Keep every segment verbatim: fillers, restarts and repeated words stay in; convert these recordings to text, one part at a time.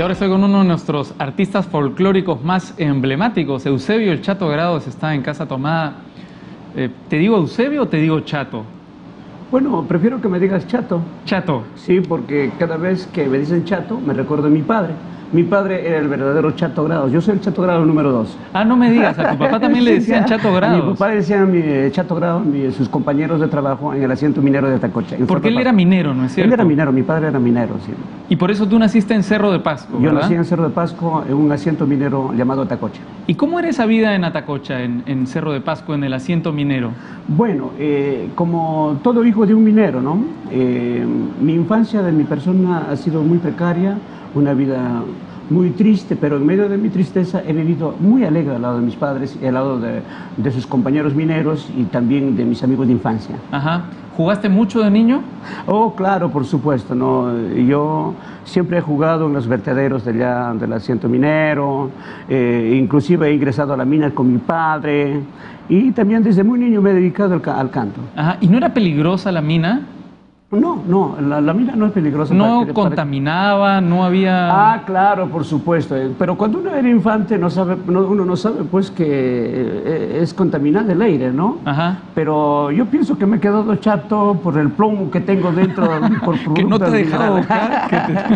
ahora estoy con uno de nuestros artistas folclóricos más emblemáticos, Eusebio el Chato Grados, está en Casa Tomada. Eh, ¿Te digo Eusebio o te digo Chato? Bueno, prefiero que me digas Chato. Chato. Sí, porque cada vez que me dicen Chato, me recuerdo a mi padre. Mi padre era el verdadero Chato Grados. Yo soy el Chato Grados número dos. Ah, no me digas, a tu papá también le decían Chato Grados. A mi papá le decían mi, Chato Grados, mi, sus compañeros de trabajo en el asiento minero de Atacocha. Porque él era minero, ¿no es cierto? Él era minero, mi padre era minero, sí. Y por eso tú naciste en Cerro de Pasco, Yo ¿verdad? nací en Cerro de Pasco, en un asiento minero llamado Atacocha. ¿Y cómo era esa vida en Atacocha, en, en Cerro de Pasco, en el asiento minero? Bueno, eh, como todo hijo de un minero, ¿no? Eh, mi infancia de mi persona ha sido muy precaria, una vida muy triste, pero en medio de mi tristeza he vivido muy alegre al lado de mis padres y al lado de, de sus compañeros mineros y también de mis amigos de infancia. Ajá. ¿Jugaste mucho de niño? Oh, claro, por supuesto, ¿no? Yo siempre he jugado en los vertederos de allá, del asiento minero, eh, inclusive he ingresado a la mina con mi padre y también desde muy niño me he dedicado al, al canto. Ajá. ¿Y no era peligrosa la mina? No, no, la, la mina no es peligrosa. ¿No para que, contaminaba? para... ¿No había...? Ah, claro, por supuesto. Pero cuando uno era infante, no sabe, no, uno no sabe pues que es contaminado el aire, ¿no? Ajá. Pero yo pienso que me he quedado chato por el plomo que tengo dentro. Por que no te ha dejado buscar.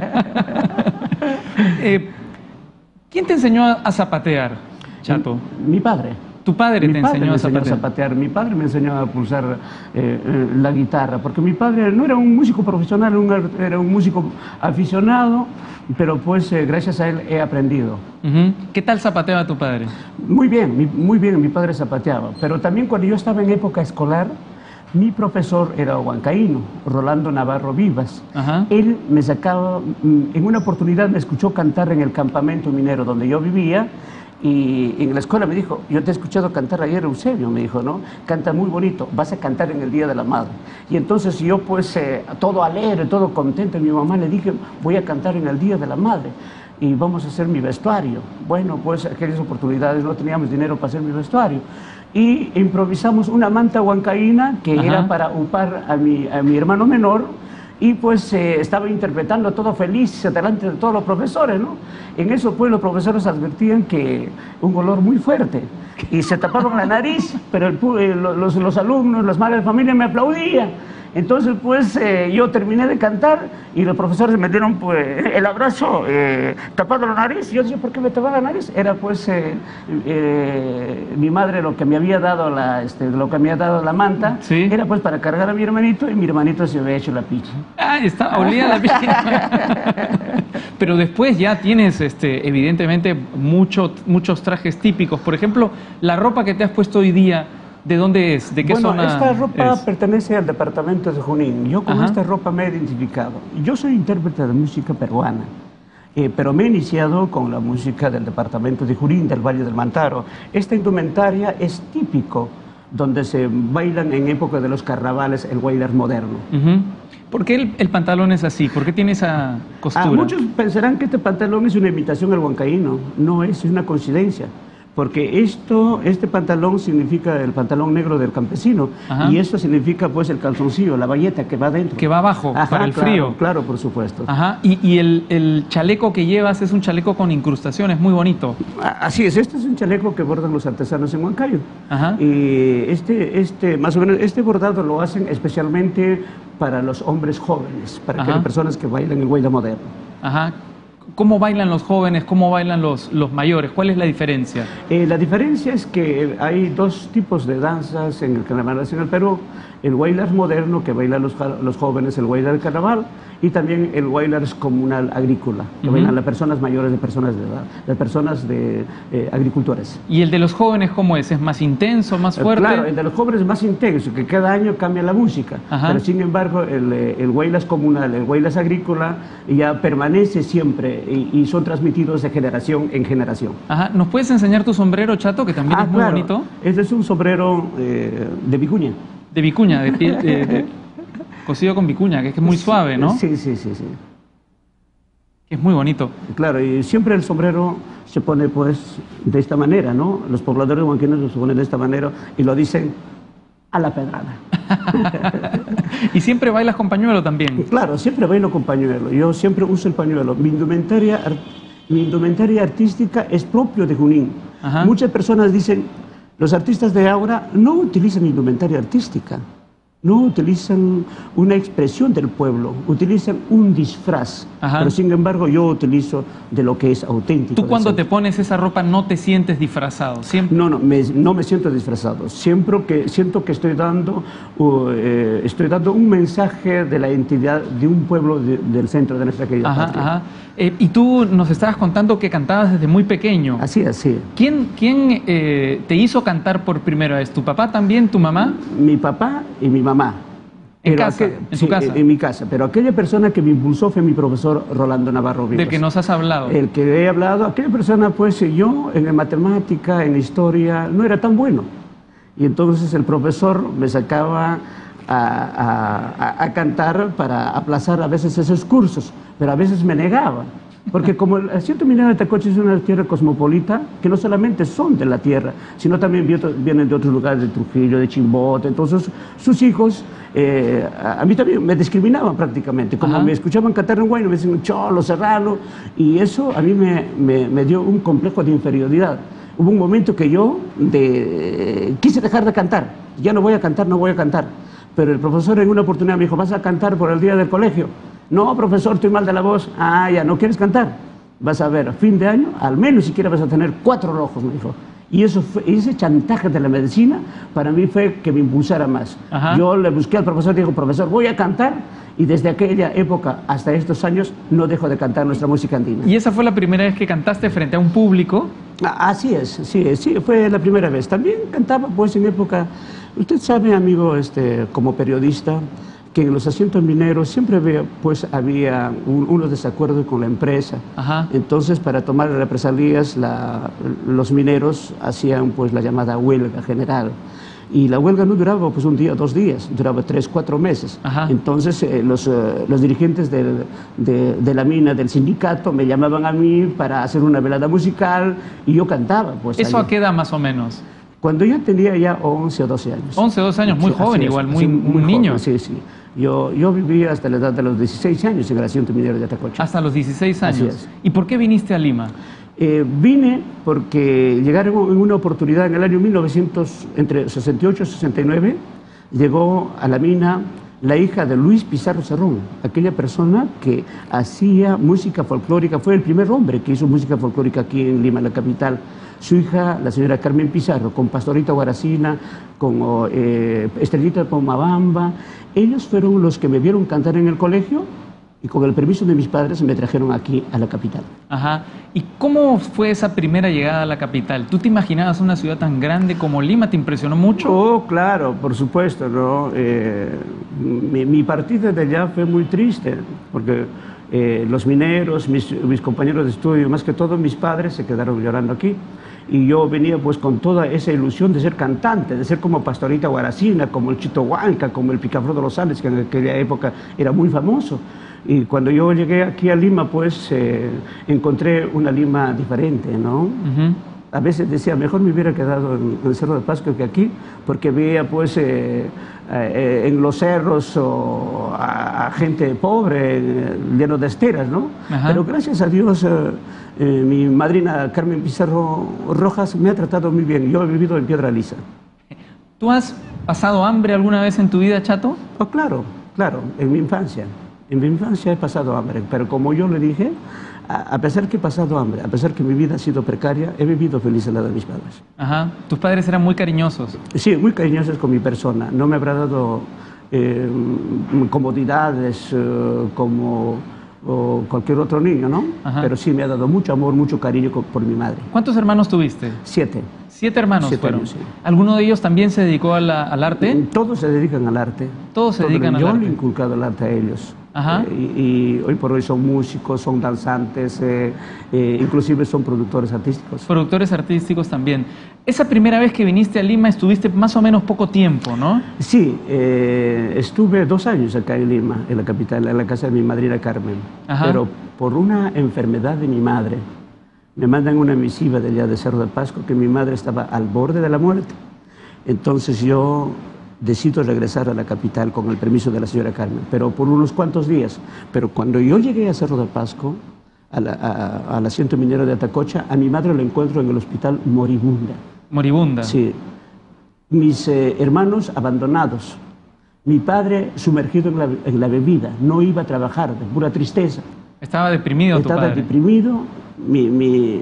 te... eh, ¿Quién te enseñó a zapatear, Chato? Mi, mi padre. ¿Tu padre mi te padre enseñó, me a, zapatear? enseñó a zapatear? Mi padre me enseñó a pulsar eh, eh, la guitarra, porque mi padre no era un músico profesional, un, era un músico aficionado, pero pues eh, gracias a él he aprendido. Uh-huh. ¿Qué tal zapateaba tu padre? Muy bien, mi, muy bien, mi padre zapateaba, pero también cuando yo estaba en época escolar, mi profesor era huancaíno, Rolando Navarro Vivas. Ajá. Él me sacaba, en una oportunidad me escuchó cantar en el campamento minero donde yo vivía, y en la escuela me dijo, yo te he escuchado cantar ayer, Eusebio, me dijo, ¿no? Canta muy bonito, vas a cantar en el Día de la Madre. Y entonces yo pues eh, todo alegre, todo contento, a mi mamá le dije, voy a cantar en el Día de la Madre y vamos a hacer mi vestuario. Bueno, pues aquellas oportunidades no teníamos dinero para hacer mi vestuario. Y improvisamos una manta huancaína que Ajá. era para upar a mi, a mi hermano menor, y pues eh, estaba interpretando todo feliz delante de todos los profesores, ¿no? En eso pues los profesores advertían que un olor muy fuerte y se tapaban la nariz, pero el, eh, los, los alumnos, las madres de familia me aplaudían. Entonces pues eh, yo terminé de cantar y los profesores me dieron pues el abrazo eh, tapando la nariz. Yo decía, ¿por qué me tapaba la nariz? Era pues eh, eh, mi madre lo que me había dado la, este, lo que me había dado la manta, ¿Sí? Era pues para cargar a mi hermanito y mi hermanito se había hecho la picha. Ah, está, olía la picha. Pero después ya tienes este, evidentemente mucho, muchos trajes típicos. Por ejemplo, la ropa que te has puesto hoy día, ¿de dónde es? ¿De qué bueno, zona esta ropa es? Pertenece al departamento de Junín. Yo con Ajá. esta ropa me he identificado. Yo soy intérprete de música peruana, eh, pero me he iniciado con la música del departamento de Junín, del Valle del Mantaro. Esta indumentaria es típico donde se bailan en época de los carnavales el bailar moderno. Uh-huh. ¿Por qué el, el pantalón es así? ¿Por qué tiene esa costura? Ah, muchos pensarán que este pantalón es una imitación al huancaíno. No es, es una coincidencia. Porque esto, este pantalón significa el pantalón negro del campesino. Ajá. Y esto significa pues el calzoncillo, la bayeta que va dentro. Que va abajo, Ajá, para el claro, frío. Claro, por supuesto. Ajá. Y, y el, el chaleco que llevas es un chaleco con incrustaciones, muy bonito. Así es, este es un chaleco que bordan los artesanos en Huancayo. Ajá. Y este, este, más o menos, este bordado lo hacen especialmente para los hombres jóvenes, para que las personas que bailan el baile moderno. Ajá. ¿Cómo bailan los jóvenes? ¿Cómo bailan los, los mayores? ¿Cuál es la diferencia? Eh, la diferencia es que hay dos tipos de danzas en el carnaval nacional Perú. El bailar moderno, que bailan los, los jóvenes, el bailar del carnaval, y también el bailar comunal agrícola, que uh-huh. bailan las personas mayores de personas de edad, las personas de eh, agricultores. ¿Y el de los jóvenes cómo es? ¿Es más intenso, más fuerte? Claro, el de los jóvenes es más intenso, que cada año cambia la música. Ajá. Pero sin embargo, el, el bailar comunal, el bailar agrícola, ya permanece siempre y, y son transmitidos de generación en generación. Ajá. ¿Nos puedes enseñar tu sombrero, Chato, que también ah, es muy claro. bonito? Este es un sombrero eh, de vicuña. De vicuña, de piel, de, de, cosido con vicuña, que es muy suave, ¿no? Sí, sí, sí, sí. Es muy bonito. Claro, y siempre el sombrero se pone pues de esta manera, ¿no? Los pobladores huanquinos lo ponen de esta manera y lo dicen a la pedrada. ¿Y siempre bailas con pañuelo también? Claro, siempre bailo con pañuelo. Yo siempre uso el pañuelo. Mi indumentaria, mi indumentaria artística es propio de Junín. Ajá. Muchas personas dicen, los artistas de ahora no utilizan indumentaria artística. No utilizan una expresión del pueblo, utilizan un disfraz. Ajá. Pero sin embargo yo utilizo de lo que es auténtico. ¿Tú cuando te pones esa ropa no te sientes disfrazado? ¿Siempre? No, no, me, no me siento disfrazado. Siempre que, siento que estoy dando, uh, eh, estoy dando un mensaje de la identidad de un pueblo de, del centro de nuestra querida ajá, patria. Ajá. Eh, y tú nos estabas contando que cantabas desde muy pequeño. Así, así. ¿Quién, quién eh, te hizo cantar por primera vez? ¿Tu papá también, tu mamá? Mi papá y mi mamá. ¿En pero casa? Aquel, ¿En sí, tu casa? En mi casa. Pero aquella persona que me impulsó fue mi profesor Rolando Navarro Vivas. ¿Del que nos has hablado? El que he hablado. Aquella persona, pues yo en matemática, en historia, no era tan bueno. Y entonces el profesor me sacaba a, a, a cantar para aplazar a veces esos cursos, pero a veces me negaba. Porque como el Asiento Minero de Atacocha es una tierra cosmopolita, que no solamente son de la tierra, sino también vienen de otros lugares, de Trujillo, de Chimbote. Entonces sus hijos, eh, a mí también me discriminaban prácticamente. Como Ajá. me escuchaban cantar en Guayno, me decían cholo, serrano, y eso a mí me, me, me dio un complejo de inferioridad. Hubo un momento que yo de, quise dejar de cantar. Ya no voy a cantar, no voy a cantar. Pero el profesor en una oportunidad me dijo, ¿vas a cantar por el día del colegio? No, profesor, estoy mal de la voz. Ah, ya, ¿no quieres cantar? Vas a ver, a fin de año, al menos siquiera vas a tener cuatro rojos, me dijo. Y eso fue, ese chantaje de la medicina para mí fue que me impulsara más. Ajá. Yo le busqué al profesor y dijo, profesor, voy a cantar. Y desde aquella época hasta estos años no dejo de cantar nuestra música andina. ¿Y esa fue la primera vez que cantaste frente a un público? Ah, así es, sí, sí, fue la primera vez. También cantaba pues en época, usted sabe, amigo, este, como periodista, que en los asientos mineros siempre había, pues, había un, unos desacuerdos con la empresa. Ajá. Entonces, para tomar represalias, la, los mineros hacían pues la llamada huelga general. Y la huelga no duraba pues un día, dos días, duraba tres, cuatro meses. Ajá. Entonces eh, los, eh, los dirigentes del, de, de la mina, del sindicato, me llamaban a mí para hacer una velada musical y yo cantaba. Pues, ¿eso allí. a qué edad más o menos? Cuando yo tenía ya once o doce años. once o doce años, muy sí, joven igual, muy, sí, muy niño. Joven, sí, sí. Yo, yo viví hasta la edad de los dieciséis años en el Asiento Minero de Atacocha. Hasta los dieciséis años. ¿Y por qué viniste a Lima? Eh, vine porque llegaron en una oportunidad en el año mil novecientos, entre sesenta y ocho y sesenta y nueve, llegó a la mina la hija de Luis Pizarro Cerrón, aquella persona que hacía música folclórica, fue el primer hombre que hizo música folclórica aquí en Lima, la capital. Su hija, la señora Carmen Pizarro, con Pastorita Guaracina, con eh, Estrellita de Pomabamba, ellos fueron los que me vieron cantar en el colegio y con el permiso de mis padres me trajeron aquí a la capital. Ajá. ¿Y cómo fue esa primera llegada a la capital? ¿Tú te imaginabas una ciudad tan grande como Lima? ¿Te impresionó mucho? Oh, claro, por supuesto, ¿no? Eh, mi, mi partida de allá fue muy triste, porque eh, los mineros, mis, mis compañeros de estudio, más que todo mis padres, se quedaron llorando aquí. Y yo venía pues con toda esa ilusión de ser cantante, de ser como Pastorita Guaracina, como el Chito Huanca, como el Picaflor de los Andes, que en aquella época era muy famoso. Y cuando yo llegué aquí a Lima, pues eh, encontré una Lima diferente, ¿no? Uh-huh. A veces decía, mejor me hubiera quedado en, en el Cerro de Pasco que aquí, porque veía pues eh, eh, en los cerros oh, a, a gente pobre, eh, lleno de esteras, ¿no? Uh-huh. Pero gracias a Dios, eh, eh, mi madrina Carmen Pizarro Rojas me ha tratado muy bien. Yo he vivido en Piedra Lisa. ¿Tú has pasado hambre alguna vez en tu vida, Chato? Oh, claro, claro, en mi infancia. En mi infancia he pasado hambre, pero como yo le dije, a pesar que he pasado hambre, a pesar que mi vida ha sido precaria, he vivido feliz al lado de mis padres. Ajá. ¿Tus padres eran muy cariñosos? Sí, muy cariñosos con mi persona. No me habrá dado eh, comodidades eh, como o cualquier otro niño, ¿no? Ajá. Pero sí me ha dado mucho amor, mucho cariño por mi madre. ¿Cuántos hermanos tuviste? Siete. ¿Siete hermanos Siete fueron? Años, sí. ¿Alguno de ellos también se dedicó a la, al arte? Todos se dedican al arte. Todos se Todos dedican al yo arte. Yo le he inculcado el arte a ellos. Ajá. Eh, y, y hoy por hoy son músicos, son danzantes, eh, eh, inclusive son productores artísticos. Productores artísticos también. Esa primera vez que viniste a Lima estuviste más o menos poco tiempo, ¿no? Sí, eh, estuve dos años acá en Lima, en la capital, en la casa de mi madrina Carmen. Ajá. Pero por una enfermedad de mi madre, me mandan una misiva de allá de Cerro de Pasco que mi madre estaba al borde de la muerte. Entonces yo decido regresar a la capital con el permiso de la señora Carmen, pero por unos cuantos días. Pero cuando yo llegué a Cerro de Pasco, a la, a, al asiento minero de Atacocha, a mi madre la encuentro en el hospital moribunda. Moribunda. Sí. Mis eh, hermanos abandonados. Mi padre sumergido en la, en la bebida, no iba a trabajar, de pura tristeza. Estaba deprimido tu Estaba padre. deprimido, mi, mi,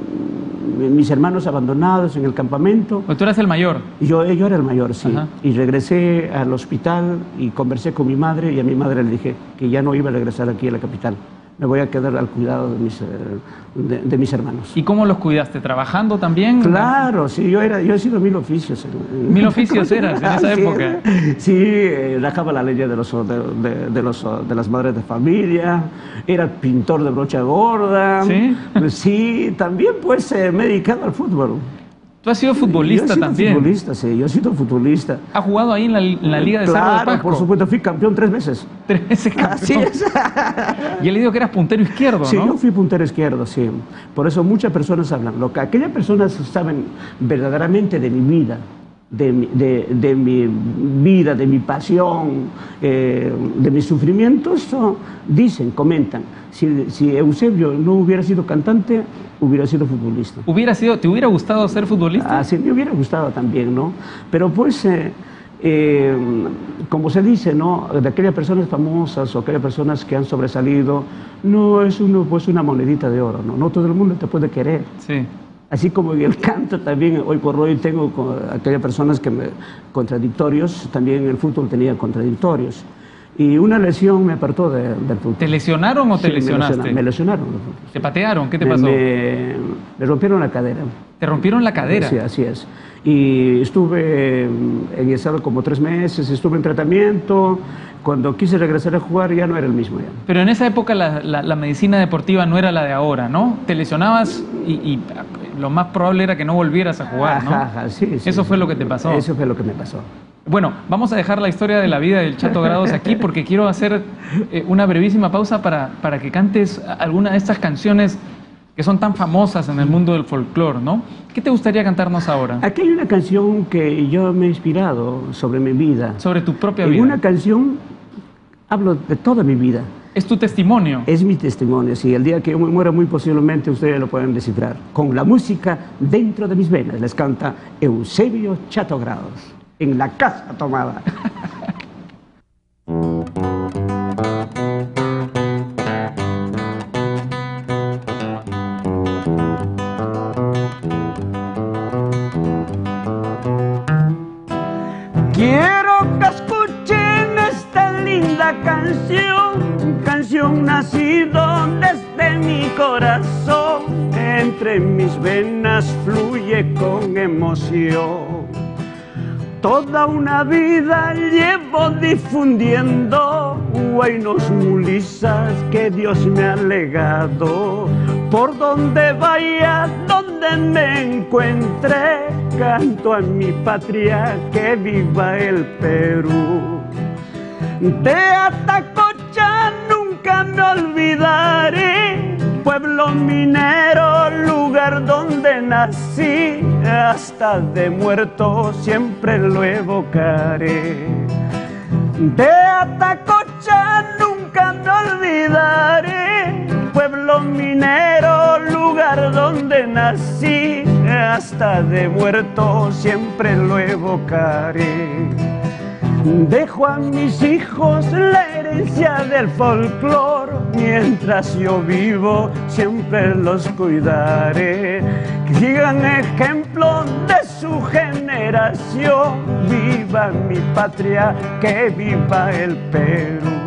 mi, mis hermanos abandonados en el campamento. Pues tú eras el mayor. Yo, yo era el mayor, sí. Ajá. Y regresé al hospital y conversé con mi madre y a mi madre le dije que ya no iba a regresar aquí a la capital. Me voy a quedar al cuidado de mis, de, de mis hermanos. ¿Y cómo los cuidaste? ¿Trabajando también? Claro, sí, yo, era, yo he sido mil oficios. ¿Mil oficios eras en esa sí, época? Sí, eh, rajaba la leña de, los, de, de, de, los, de las madres de familia, era pintor de brocha gorda. ¿Sí? Sí, también pues eh, me he dedicado al fútbol. Tú has sido futbolista yo he sido también. futbolista, sí, yo he sido futbolista. ¿Has jugado ahí en la, en la Liga de Cerro de Claro, Pasco? por supuesto, fui campeón tres veces. Tres veces campeón. Así es. Y he leído que eras puntero izquierdo, Sí, ¿no? yo fui puntero izquierdo, sí. Por eso muchas personas hablan. Lo que aquellas personas saben verdaderamente de mi vida, de mi, de, de mi vida, de mi pasión, eh, de mis sufrimientos, so, dicen, comentan. Si, si Eusebio no hubiera sido cantante, hubiera sido futbolista. ¿Hubiera sido, ¿Te hubiera gustado ser futbolista? Ah, sí, me hubiera gustado también, ¿no? Pero pues, eh, eh, como se dice, ¿no? De aquellas personas famosas o aquellas personas que han sobresalido, no es uno, pues una monedita de oro, ¿no? No todo el mundo te puede querer. Sí. Así como en el canto también, hoy por hoy tengo con aquellas personas que me, contradictorios, también en el fútbol tenía contradictorios. Y una lesión me apartó de, del fútbol. ¿Te lesionaron o te Sí, lesionaste? Me lesionaron. Me lesionaron. ¿Te patearon? ¿Qué te Me- pasó? Me, me rompieron la cadera. ¿Te rompieron la cadera? Sí, así es. Y estuve en estado como tres meses, estuve en tratamiento. Cuando quise regresar a jugar ya no era el mismo ya. Pero en esa época la, la- la medicina deportiva no era la de ahora, ¿no? Te lesionabas y, y lo más probable era que no volvieras a jugar, ¿no? Ajá, ajá, sí, sí, Eso sí. fue lo que te pasó. Eso fue lo que me pasó. Bueno, vamos a dejar la historia de la vida del Chato Grados aquí porque quiero hacer eh, una brevísima pausa para, para que cantes alguna de estas canciones que son tan famosas en el mundo del folclore, ¿no? ¿Qué te gustaría cantarnos ahora? Aquí hay una canción que yo me he inspirado sobre mi vida. Sobre tu propia En vida. una canción hablo de toda mi vida. Es tu testimonio. Es mi testimonio, sí. El día que yo me muera, muy posiblemente ustedes lo pueden descifrar. Con la música dentro de mis venas, les canta Eusebio Chato Grados, en la casa tomada. Quiero que escuchen esta linda canción, canción nacida desde mi corazón, entre mis venas fluye con emoción. Toda una vida llevo difundiendo buenos mulizas que Dios me ha legado. Por donde vaya, donde me encuentre, canto a mi patria, que viva el Perú. De Atacocha nunca me olvidaré, pueblo minero, lugar donde nací, hasta de muerto siempre lo evocaré. De Atacocha nunca me olvidaré, pueblo minero, lugar donde nací, hasta de muerto siempre lo evocaré. Dejo a mis hijos la herencia del folclore, mientras yo vivo siempre los cuidaré. Que sigan ejemplo de su generación, viva mi patria, que viva el Perú.